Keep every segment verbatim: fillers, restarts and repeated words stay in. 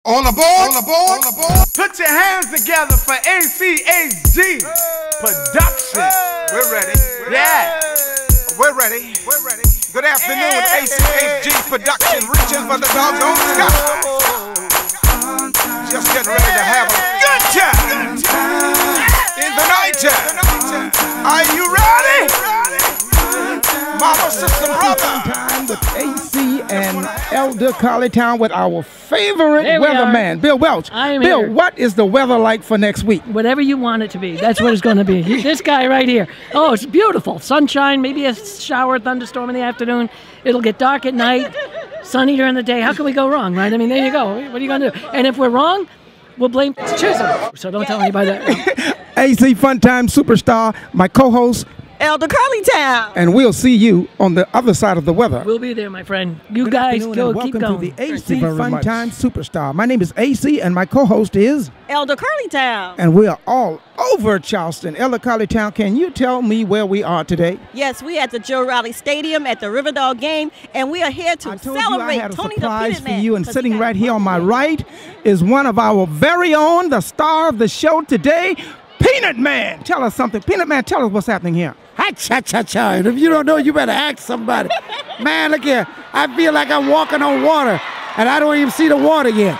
All aboard! All aboard! All aboard! Put your hands together for A C H G Production. We're ready. Yeah. We're ready. We're ready. Good afternoon, A C H G Production, reaching for the doggone sky. Just getting ready to have a good time in the night time. Are you ready? Mama, sister, brother. Time with A C and Elder Colleytown with our favorite weatherman, Bill Welch. I'm Bill, here. what is the weather like for next week? Whatever you want it to be, that's what it's going to be. This guy right here. Oh, it's beautiful. Sunshine, maybe a shower, thunderstorm in the afternoon. It'll get dark at night, sunny during the day. How can we go wrong, right? I mean, there you go. What are you going to do? And if we're wrong, we'll blame Chisholm. So don't tell anybody that. A C Funtime Superstar, my co-host, Elder Colleytown. and we'll see you on the other side of the weather. We'll be there, my friend. You Good guys afternoon go, and keep welcome going. to the A C Funtime Superstar. My name is A C and my co-host is, Elder Colleytown. and we are all over Charleston. Elder Colleytown, can you tell me where we are today? Yes, we at the Joe Raleigh Stadium at the Riverdale game, and we are here to I told celebrate you I had a Tony the surprise Peanut for Man, you, and 'cause sitting he got right here on my one. right is one of our very own, the star of the show today, Peanut Man. Tell us something. Peanut Man, tell us what's happening here. Hi, cha cha cha. And if you don't know, you better ask somebody. Man, look here. I feel like I'm walking on water, and I don't even see the water yet.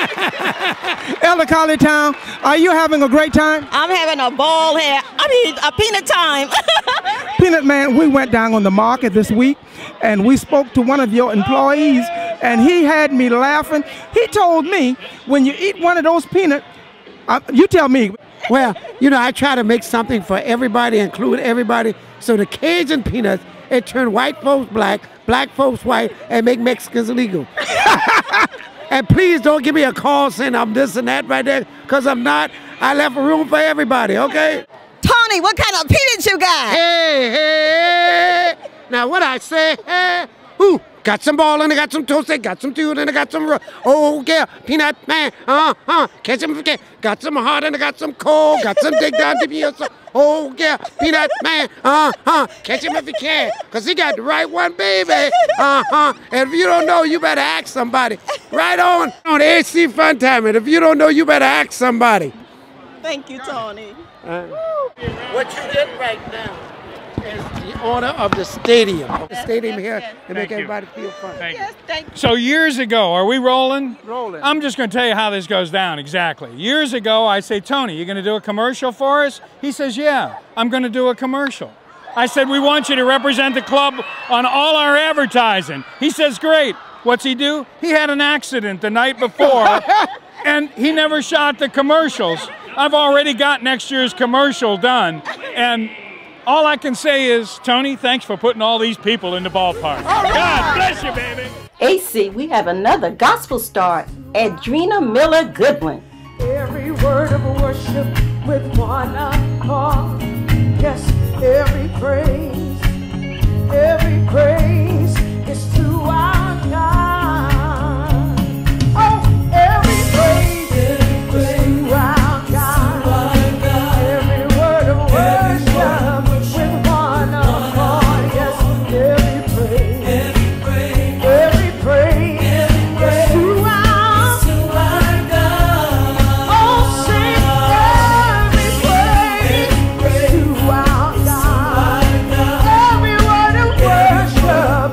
Elder Colleytown, are you having a great time? I'm having a ball here. I mean, a peanut time. Peanut Man, we went down on the market this week, and we spoke to one of your employees, and he had me laughing. He told me, when you eat one of those peanuts, uh, you tell me. Well, you know, I try to make something for everybody, include everybody. So the Cajun peanuts, it turn white folks black, black folks white, and make Mexicans illegal. And please don't give me a call saying I'm this and that right there, because I'm not. I left room for everybody, okay? Tony, what kind of peanuts you got? Hey, hey. Now, what I say, hey, ooh, got some ball and I got some toasted, got some tuna and I got some, ro- oh, yeah, peanut man, uh, uh, catch him, got some hot and I got some cold, got some dig down to me, oh, yeah, peanut man, uh, uh, catch him if you can, because he got the right one, baby, uh, uh, and if you don't know, you better ask somebody, right on, on A C Funtime, and if you don't know, you better ask somebody. Thank you, Tony. Uh, what you get right now is the owner of the stadium. The stadium yes, here yes. to make Thank you. everybody feel fun. Thank you. Yes, thank you. So years ago, are we rolling? Rolling. I'm just going to tell you how this goes down exactly. Years ago, I say, Tony, you going to do a commercial for us? He says, yeah, I'm going to do a commercial. I said, we want you to represent the club on all our advertising. He says, great. What's he do? He had an accident the night before, and he never shot the commercials. I've already got next year's commercial done, and all I can say is, Tony, thanks for putting all these people in the ballpark. God bless you, baby. A C, we have another gospel star, Edrina Miller Goodwin. Every word of worship with one accord. Yes, every praise, every praise is to our God. Oh, every praise is to our God. Every word of worship with one accord. Yes, every praise, every praise is to our God. Oh, sing every praise is to our God. Every word of worship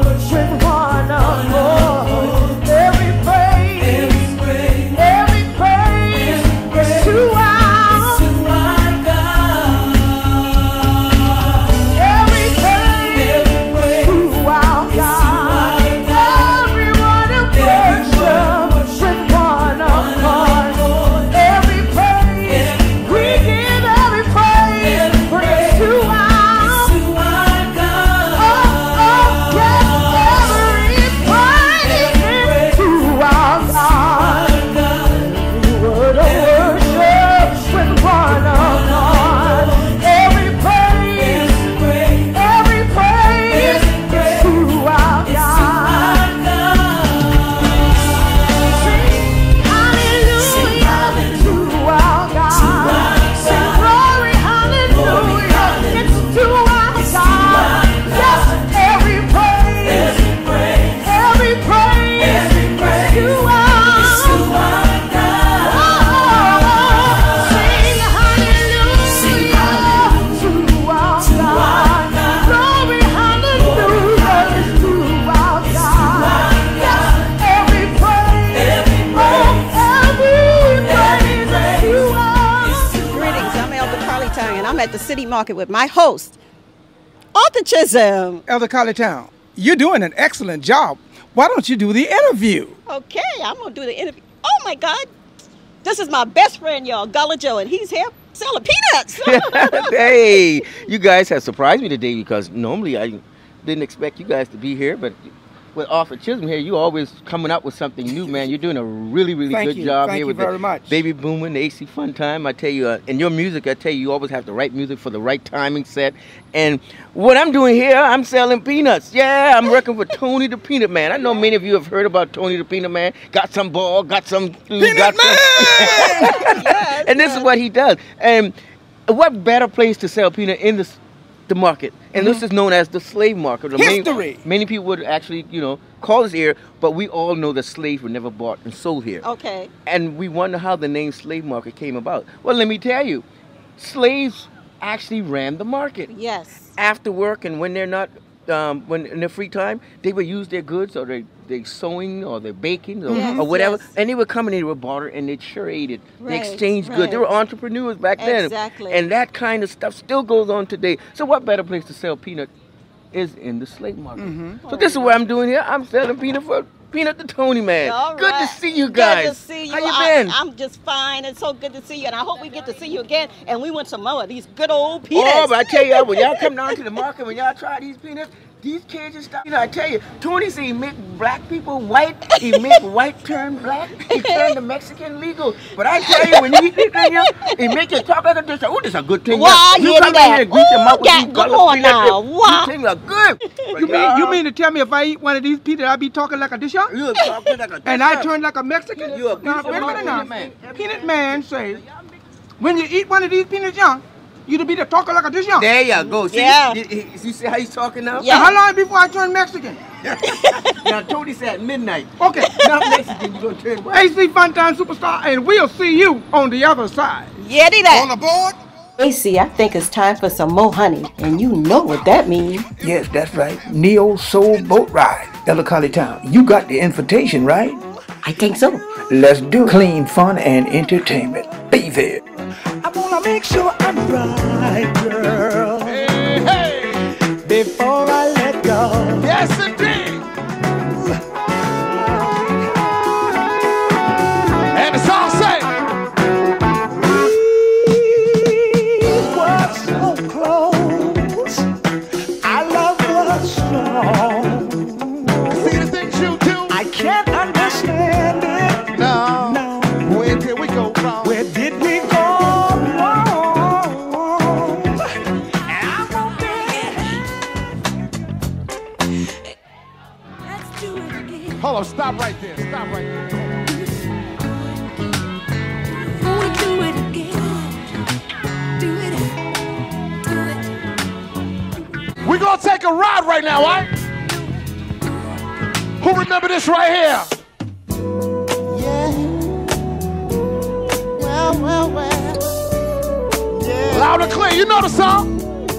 at the City Market with my host, Arthur Chisholm. Elder Colletown, you're doing an excellent job. Why don't you do the interview? Okay, I'm going to do the interview. Oh, my God. This is my best friend, y'all, Gullah Joe, and he's here selling peanuts. Hey, you guys have surprised me today because normally I didn't expect you guys to be here, but with Arthur Chisholm here, you always coming up with something new, man. You're doing a really, really Thank good you. job Thank here you with very the much. Baby Boomin', the A C Fun Time. I tell you, uh, in your music, I tell you, you always have the right music for the right timing set. And what I'm doing here, I'm selling peanuts. Yeah, I'm working with Tony the Peanut Man. I know many of you have heard about Tony the Peanut Man. Got some ball, got some food, Peanut got Man! some. Yes, And this yes. is what he does. And what better place to sell peanut in the the market? And this is known as the slave market. The many- History. Many, people would actually, you know, call this here, but we all know that slaves were never bought and sold here. Okay. And we wonder how the name slave market came about. Well, let me tell you, slaves actually ran the market. Yes. After work and when they're not, um, when in their free time, they would use their goods or they they sewing or their baking or, Yes, or whatever, yes. and they would come and they would barter and they traded, Right, they exchanged goods. They were right. entrepreneurs back then, Exactly. and that kind of stuff still goes on today. So what better place to sell peanut is in the slave market? Mm-hmm. So this is what I'm doing here. I'm selling peanut for Peanut the Tony Man. All Good right. to see you guys. Good to see you. How you I- been? I'm just fine. It's so good to see you, and I hope we get to see you again. And we want some more of these good old peanuts. Oh, but I tell you, when y'all come down to the market, when y'all try these peanuts, these kids and stuff, you know, I tell you, Tony said he make black people white, he make white turn black, he turn the Mexican legal. But I tell you, when you eat this thing, here, he make you talk like a dish. Oh, this is a good thing. Why, you hear come me in that? here and grease your mouth with Ooh, these God, color come on peanuts. now. Why? These things are good. But You mean y'all- you mean to tell me if I eat one of these peanuts, I be talking like a dish out? You talking like a And dish I out. turn like a Mexican? You a Now, piece of wait a minute now. peanut man. Peanut Man says, when you eat one of these peanuts young, you to be the talker like a dish young. There you go. See, Yeah. you, you, you see how he's talking now? Yeah. How long before I turn Mexican? Now, Tony said midnight. Okay. Not Mexican, you're going to turn white. A C Fun Time Superstar, and we'll see you on the other side. Yeti that. aboard? A C, I think it's time for some more honey, and you know what that means. Yes, that's right. Neo Soul Boat Ride. Elder Colletown, you got the invitation, right? I think so. Let's do clean fun and entertainment. Be there. I wanna make sure I'm right, girl. Hey, hey. Before I let go. Yes, indeed. And the song say, We were so close. Our love was strong. see the things you do? I can't understand it. No. No. Where did we go wrong? Where did we go wrong? And I won't be. Let's do it again. Hold on, stop right there. Stop right there. We do it again. Do it. Do it. We're gonna take a ride right now, right? Who remember this right here? Yeah. Well, well, well. Yeah. Loud and clear, you know the song.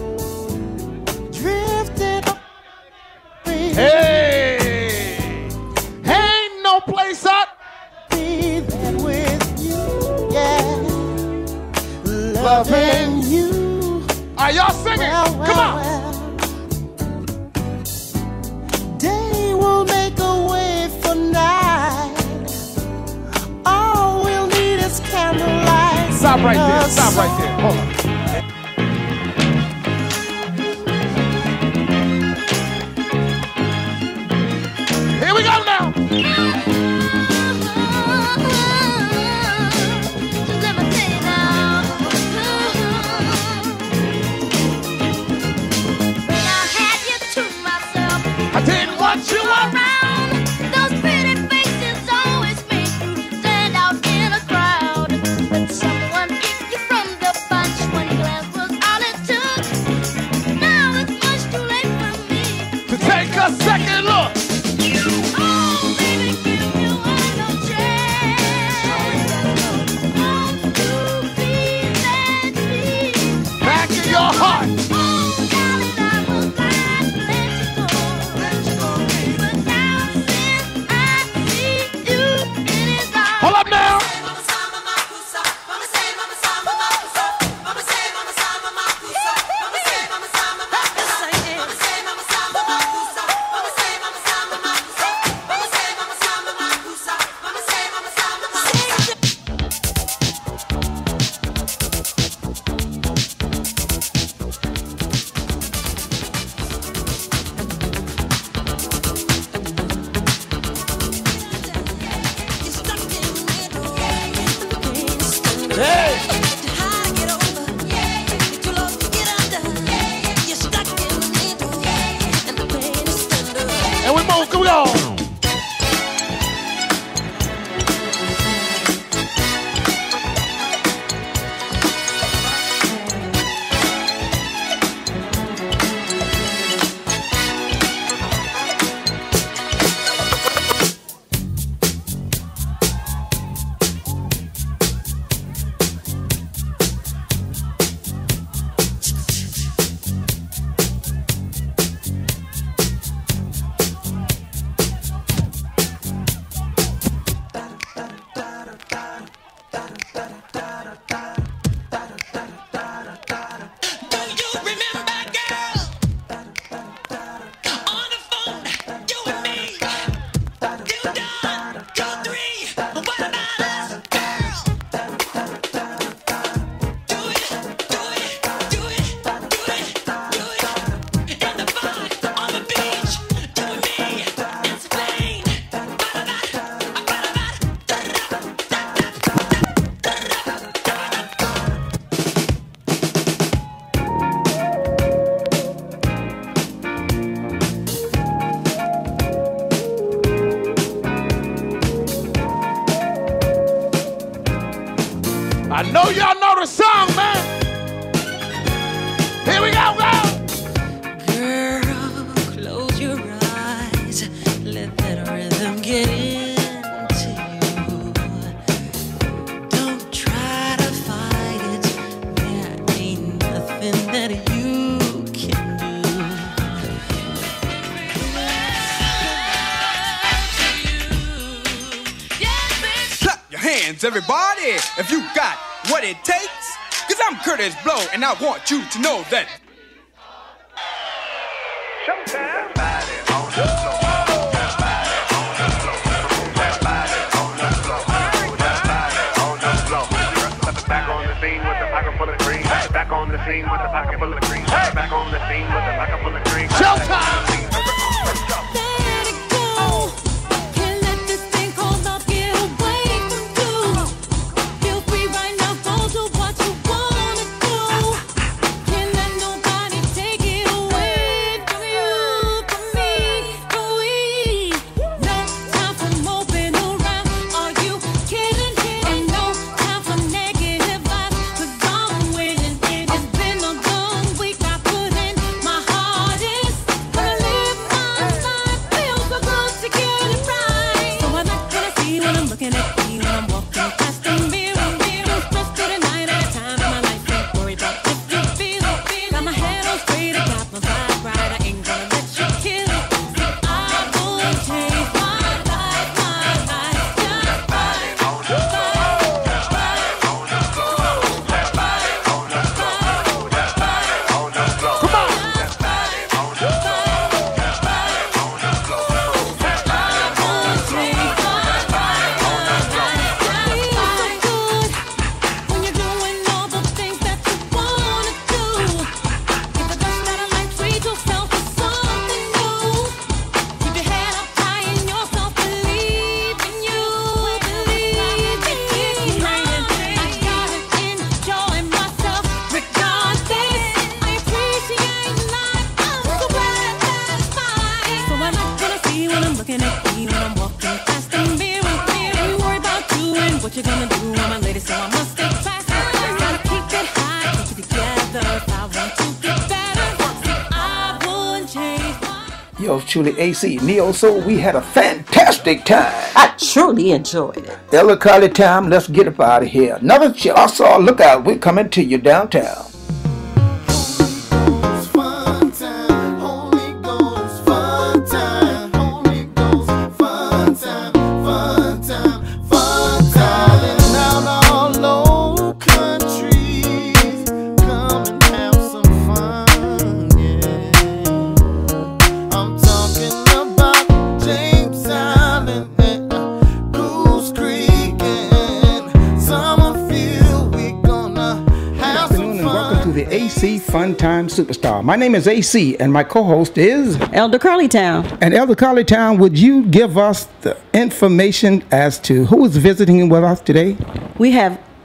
Drifting away. Hey, ain't no place up. Breathing with you. Yeah. Loving you. Are y'all singing? Well, well, Come on. well. Day will make a way for night. All we'll need is candlelight. Stop right there. A Stop right there. Hold on. Here we go now. I didn't want you around. Those pretty faces always make you stand out in a crowd. But someone picked you from the bunch. And we move, come on. I know y'all know the song, man. Here we go, go. Girl, close your eyes. Let that rhythm get into you. Don't try to fight it. There ain't nothing that you can do. Clap your hands, everybody, if you got what it takes. Cause I'm Curtis Blow, and I want you to know that. Showtime. Back on the scene with the pocket full of cream. Back on the scene with the pocket full of cream. Back on the scene with the pocket full of cream. Showtime. Yours truly, A C Neo Soul. We had a fantastic time. I truly enjoyed it. Elder Carly time. Let's get up out of here. Another Chickasaw lookout. We're coming to you downtown. A C Fun Time Superstar. My name is A C and my co-host is Elder Carly Town. And Elder Carly Town, would you give us the information as to who is visiting with us today? We have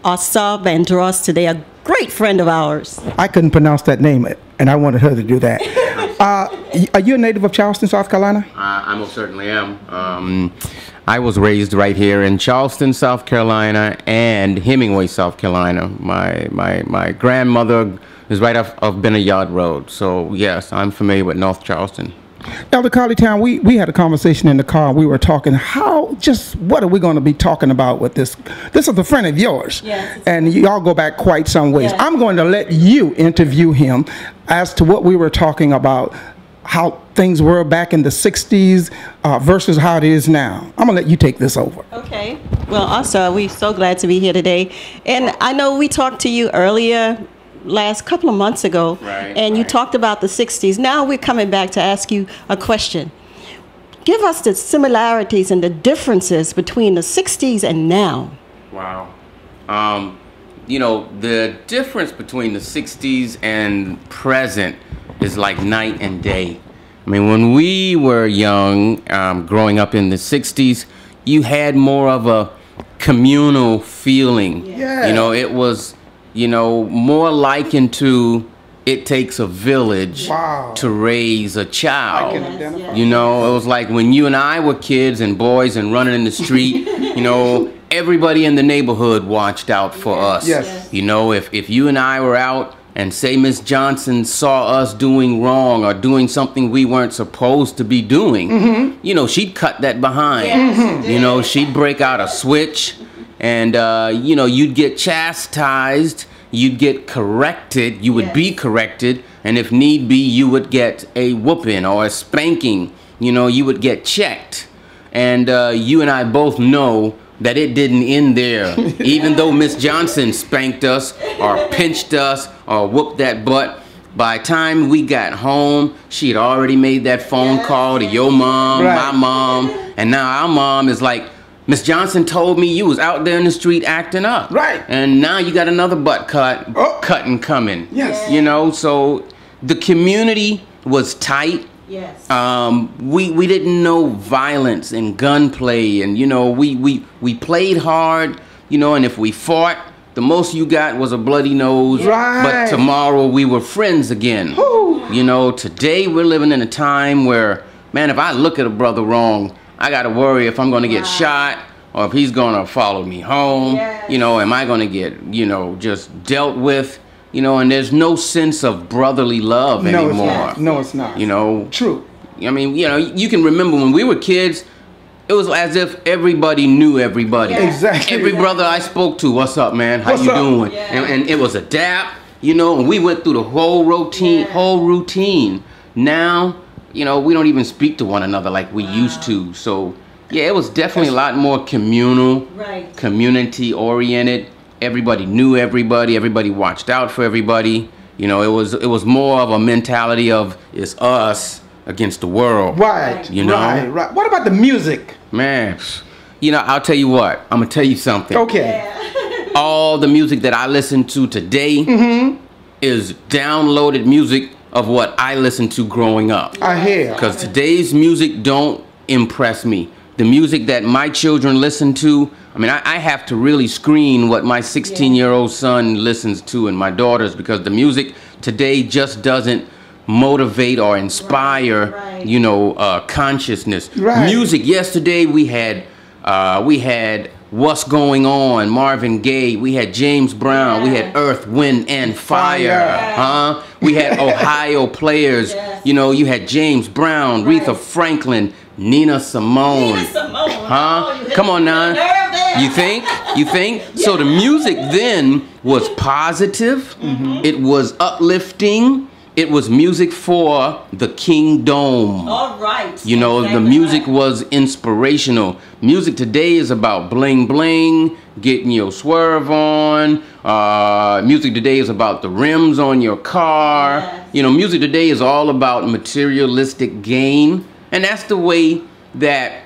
Asa Vandross today, a great friend of ours. I couldn't pronounce that name, and I wanted her to do that. Uh, y- are you a native of Charleston, South Carolina? Uh, I most certainly am. Um, I was raised right here in Charleston, South Carolina, and Hemingway, South Carolina. My my my grandmother is right off of Benayard Road, so yes, I'm familiar with North Charleston. Elder Colleytown, we, we had a conversation in the car. We were talking how, just what are we going to be talking about with this? This is a friend of yours. Yes. And y'all go back quite some ways. Yes. I'm going to let you interview him as to what we were talking about, how things were back in the sixties uh, versus how it is now. I'm going to let you take this over. Okay. Well, also, we're so glad to be here today. And I know we talked to you earlier last couple of months ago, Right, and you right. talked about the sixties. Now we're coming back to ask you a question. Give us the similarities and the differences between the sixties and now. Wow. Um, you know, the difference between the sixties and present is like night and day. I mean, when we were young, um, growing up in the sixties, you had more of a communal feeling. Yeah. You know, it was, you know, more likened to it takes a village Wow. to raise a child. I can identify. You know, it was like when you and I were kids and boys and running in the street, you know, everybody in the neighborhood watched out for us. Yes. You know, if, if you and I were out and say Miss Johnson saw us doing wrong or doing something we weren't supposed to be doing, Mm-hmm. you know, she'd cut that behind. You know, she'd break out a switch and, uh, you know, you'd get chastised. You'd get corrected, you would Yes. be corrected, and if need be, you would get a whooping or a spanking. You know, you would get checked. And uh, you and I both know that it didn't end there. Even though Miss Johnson spanked us or pinched us or whooped that butt, by the time we got home, she had already made that phone call to your mom, Right. my mom, and now our mom is like, Miss Johnson told me you was out there in the street acting up. Right. And now you got another butt cut, Oh. cutting coming. Yes. You know, so the community was tight. Yes. Um, we, we didn't know violence and gunplay, and you know, we, we, we played hard, you know, and if we fought, the most you got was a bloody nose. Right. But tomorrow we were friends again. Whew. You know, today we're living in a time where, man, if I look at a brother wrong, I got to worry if I'm going to get shot or if he's going to follow me home. Yes. You know, am I going to get, you know, just dealt with? You know, and there's no sense of brotherly love No, it's anymore. not. No, it's not. You know, True. I mean, you know, you can remember when we were kids, it was as if everybody knew everybody. Yeah. Exactly. Every brother I spoke to, what's up, man? How What's you up? doing? Yeah. And, and it was a dap, you know, and we went through the whole routine, Yeah. whole routine. Now, you know, we don't even speak to one another like we used to. So, yeah, it was definitely a lot more communal, Right. community oriented. Everybody knew everybody. Everybody watched out for everybody. You know, it was it was more of a mentality of it's us against the world. Right. You know? Right, right. What about the music? Man, you know, I'll tell you what. I'm gonna tell you something. Okay. All the music that I listen to today Mm-hmm. is downloaded music of what I listened to growing up. I hear. Because today's music don't impress me. The music that my children listen to, I mean, I, I have to really screen what my sixteen-year-old son listens to and my daughters, because the music today just doesn't motivate or inspire, Right, right. you know, uh, consciousness. Right. Music. Yesterday we had, uh, we had What's Going On, Marvin Gaye. We had James Brown. We had Earth, Wind, and Fire. Fire. Huh? We had Ohio players. Yes. You know, you had James Brown, Right. Aretha Franklin, Nina Simone. Nina Simone. Huh? Oh, you Come on hit now. the nerve there. You think? You think? So the music then was positive. Mm-hmm. It was uplifting. It was music for the kingdom. All right. You know, the Exactly music right. was inspirational. Music today is about bling bling, getting your swerve on. Uh, music today is about the rims on your car. Yes. You know, music today is all about materialistic gain. And that's the way that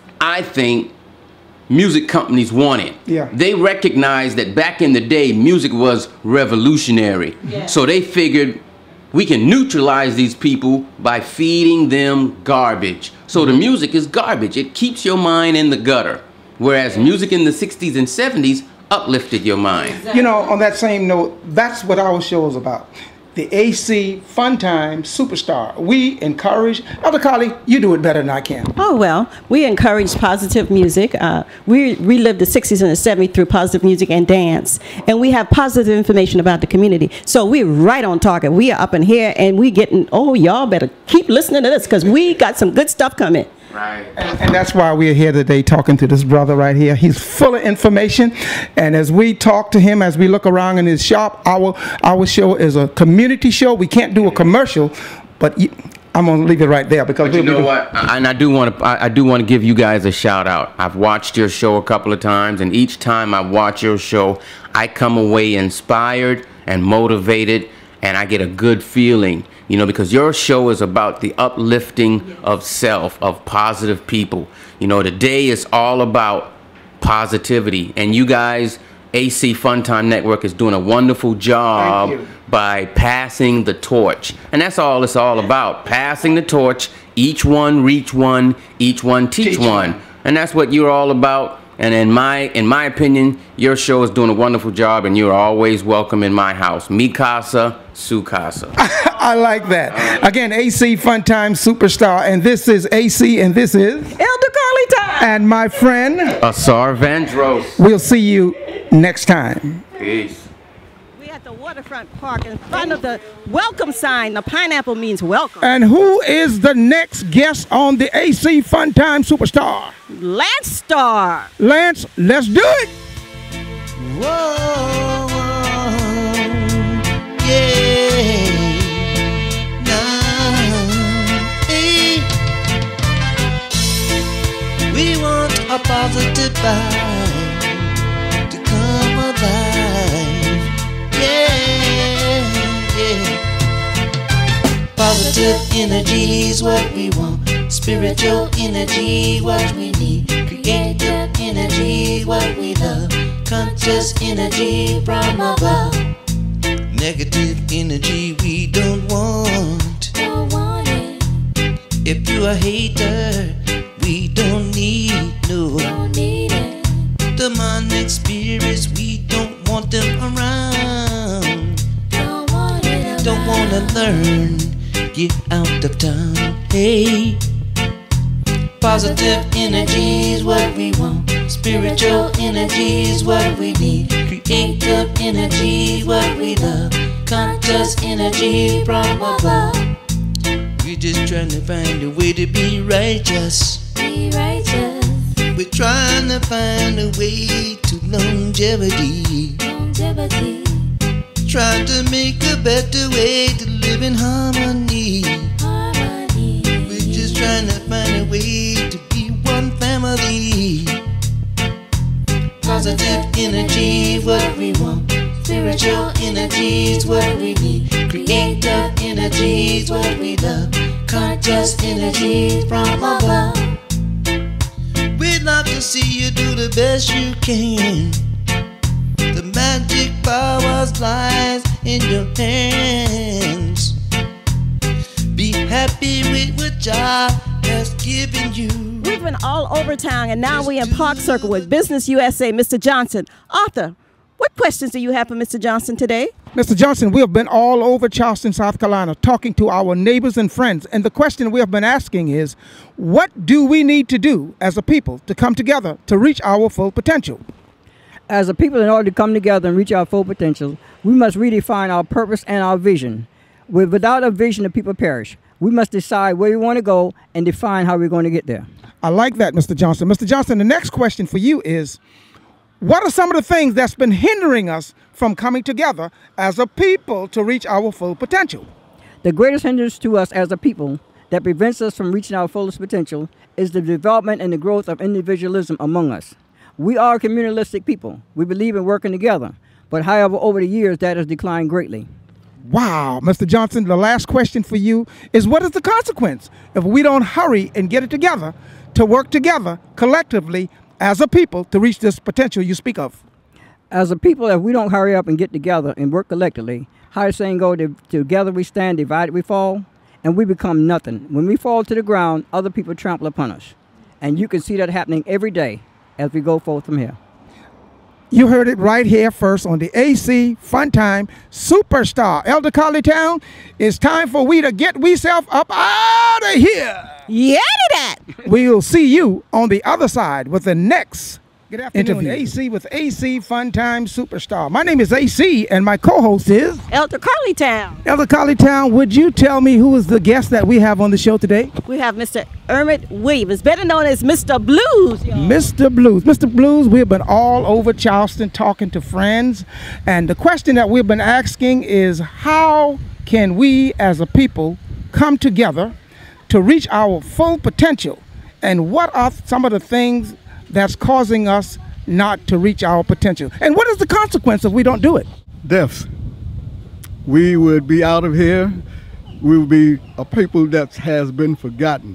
I think music companies want it. Yeah. They recognized that back in the day, music was revolutionary. Yeah. So they figured we can neutralize these people by feeding them garbage. So the music is garbage. It keeps your mind in the gutter. Whereas music in the sixties and seventies uplifted your mind. You know, on that same note, that's what our show is about. The A C Fun Time Superstar. We encourage, Elder Carly, you do it better than I can. Oh, well, we encourage positive music. Uh, we relive the sixties and the seventies through positive music and dance. And we have positive information about the community. So we're right on target. We are up in here and we getting, oh, y'all better keep listening to this because we got some good stuff coming. Right. And, and that's why we're here today talking to this brother right here. He's full of information. And as we talk to him, as we look around in his shop, our, our show is a community show. We can't do a commercial, but you, I'm going to leave it right there because But you know what? And I do want to I, I do want to give you guys a shout out. I've watched your show a couple of times, and each time I watch your show, I come away inspired and motivated, and I get a good feeling, you know, because your show is about the uplifting of self, of positive people. You know, today is all about positivity, and you guys, A C Fun Time Network, is doing a wonderful job by passing the torch. And that's all it's all about, passing the torch. Each one reach one, each one teach, Teach one. one. And that's what you're all about. And in my in my opinion, your show is doing a wonderful job, and you're always welcome in my house. Mi casa, su casa. I like that. Again, A C Fun Time Superstar, and this is A C, and this is Elder Carly Time. And my friend Asar Vandross. We'll see you next time. Peace. At the waterfront park in front of the welcome sign. The pineapple means welcome. And who is the next guest on the A C Fun Time Superstar? Lance Star. Lance, let's do it. Whoa, whoa, yeah. Nah, hey. We want a positive vibe to come alive. Yeah, yeah. Positive energy is what we want. Spiritual energy, what we need. Creative energy, what we love. Conscious energy from above. Negative energy we don't want. Don't want it. If you're a hater, we don't need no. Don't need it. Demonic spirits, we don't want them around. Don't want it around. Don't wanna learn, get out of town. Hey, positive energy is what we want. Spiritual energy is what we need. Creative energy is what we love. Conscious energy from above. We're just trying to find a way to be righteous. Be righteous. We're trying to find a way to longevity. Longevity. Trying to make a better way to live in harmony. Harmony. We're just trying to find a way to be one family. Positive energy, what we want. Spiritual energy is what we need. Creative energy is what we love. Conscious energy from above. We'd love to see you do the best you can. The magic powers lies in your hands. Be happy with what God has given you. We've been all over town, and now we're in Park Circle with Business U S A, Mister Johnson. Arthur, what questions do you have for Mister Johnson today? Mister Johnson, we have been all over Charleston, South Carolina, talking to our neighbors and friends. And the question we have been asking is, what do we need to do as a people to come together to reach our full potential? As a people, in order to come together and reach our full potential, we must redefine our purpose and our vision. Without a vision, the people perish. We must decide where we want to go and define how we're going to get there. I like that, Mister Johnson. Mister Johnson, the next question for you is, what are some of the things that's been hindering us from coming together as a people to reach our full potential? The greatest hindrance to us as a people that prevents us from reaching our fullest potential is the development and the growth of individualism among us. We are a communalistic people. We believe in working together. But however, over the years, that has declined greatly. Wow, Mister Johnson, the last question for you is, what is the consequence if we don't hurry and get it together to work together collectively as a people to reach this potential you speak of? As a people, if we don't hurry up and get together and work collectively, how the saying go, together we stand, divided we fall, and we become nothing. When we fall to the ground, other people trample upon us. And you can see that happening every day as we go forth from here. You heard it right here first on the A C Funtime Superstar. Elder Colleytown, it's time for we to get we self up out of here. Yeah, that. We'll see you on the other side with the next Good afternoon, interview. A C with A C Funtime Superstar. My name is A C, and my co-host is Elder Colleytown. Elder Colleytown. Would you tell me who is the guest that we have on the show today? We have Mister Emmett Williams, better known as Mister Blues. y'all. Mister Blues. Mister Blues, we've been all over Charleston talking to friends, and the question that we've been asking is how can we as a people come together to reach our full potential, and what are some of the things that's causing us not to reach our potential, and what is the consequence if we don't do it? Death. We would be out of here. We would be a people that has been forgotten.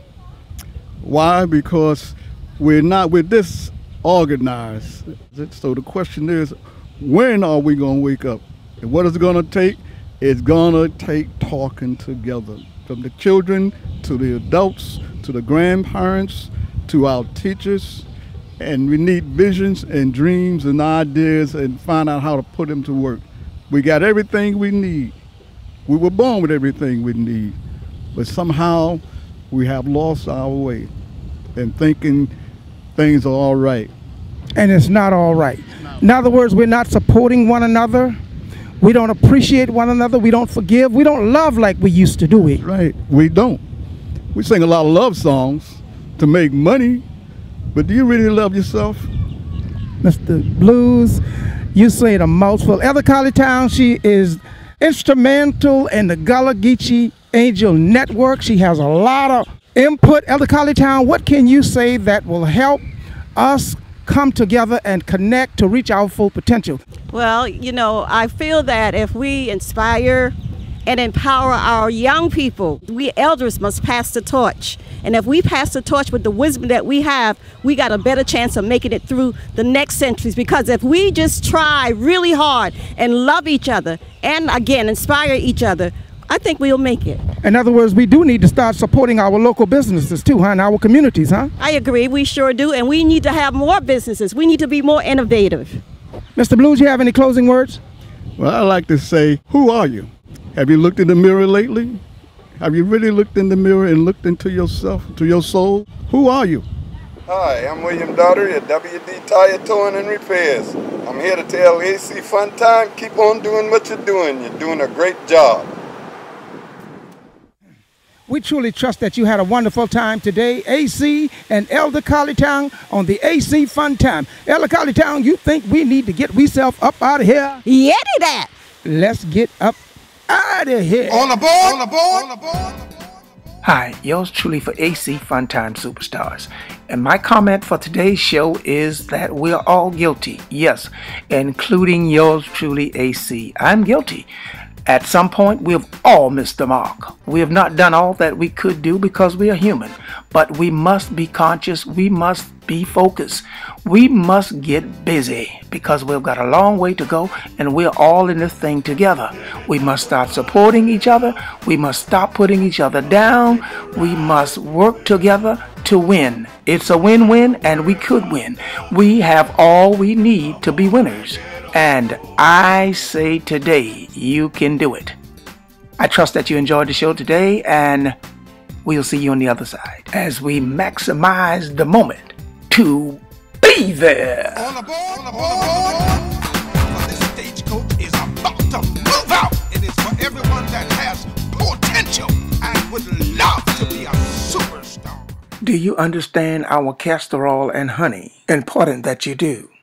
Why? Because we're not, we're disorganized. So the question is, when are we going to wake up? And what is it going to take? It's going to take talking together. From the children to the adults, to the grandparents, to our teachers. And we need visions and dreams and ideas and find out how to put them to work. We got everything we need. We were born with everything we need. But somehow we have lost our way and thinking things are all right. And it's not all right. In other words, we're not supporting one another. We don't appreciate one another. We don't forgive. We don't love like we used to, do we? Right, we don't. We sing a lot of love songs to make money, but do you really love yourself? Mister Blues, you say the mouthful. Elder Colleytown, she is instrumental in the Gullah Geechee Angel Network. She has a lot of input. Elder Colleytown, what can you say that will help us come together and connect to reach our full potential? Well, you know, I feel that if we inspire and empower our young people, we elders must pass the torch. And if we pass the torch with the wisdom that we have, we got a better chance of making it through the next centuries. Because if we just try really hard and love each other and, again, inspire each other, I think we'll make it. In other words, we do need to start supporting our local businesses too, huh, and our communities, huh? I agree, we sure do, and we need to have more businesses. We need to be more innovative. Mister Blues, you have any closing words? Well, I like to say, who are you? Have you looked in the mirror lately? Have you really looked in the mirror and looked into yourself, to your soul? Who are you? Hi, I'm William Daugherty at W D Tire Towing and Repairs. I'm here to tell A C Funtime, keep on doing what you're doing. You're doing a great job. We truly trust that you had a wonderful time today, A C and Elder Colleytown on the A C Funtime. Elder Colleytown, you think we need to get we self up out of here? Yeah, that. Let's get up out of here. On aboard, on aboard, on aboard. Hi, yours truly for A C Funtime Superstars. And my comment for today's show is that we're all guilty. Yes, including yours truly, A C. I'm guilty. At some point, we have all missed the mark. We have not done all that we could do because we are human. But we must be conscious. We must be focused. We must get busy because we've got a long way to go and we're all in this thing together. We must start supporting each other. We must stop putting each other down. We must work together to win. It's a win-win and we could win. We have all we need to be winners. And I say today, you can do it. I trust that you enjoyed the show today, and we'll see you on the other side as we maximize the moment to be there. On aboard, on aboard. This stagecoach is about to move out. It is for everyone that has potential and would love to be a superstar. Do you understand our castor oil and honey? Important that you do.